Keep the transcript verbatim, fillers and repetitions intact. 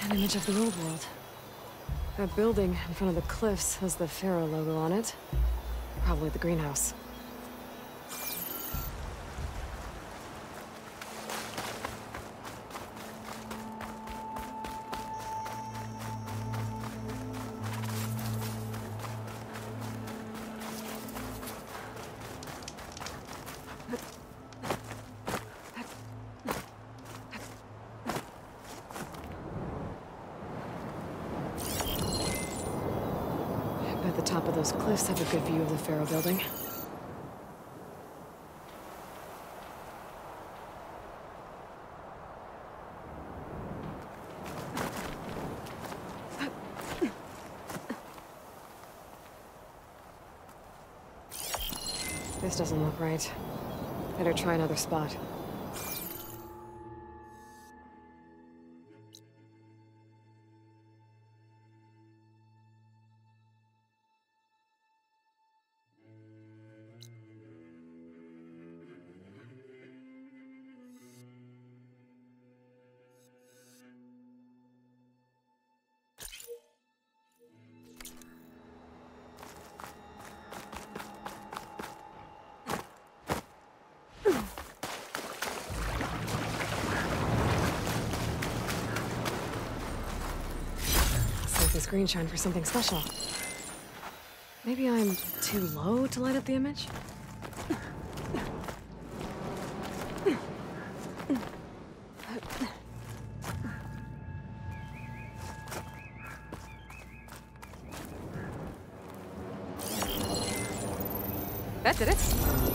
An image of the old world. That building in front of the cliffs has the Pharaoh logo on it. Probably the greenhouse. The top of those cliffs have a good view of the Pharaoh building. This doesn't look right. Better try another spot. This green shine for something special. Maybe I'm too low to light up the image? That did it.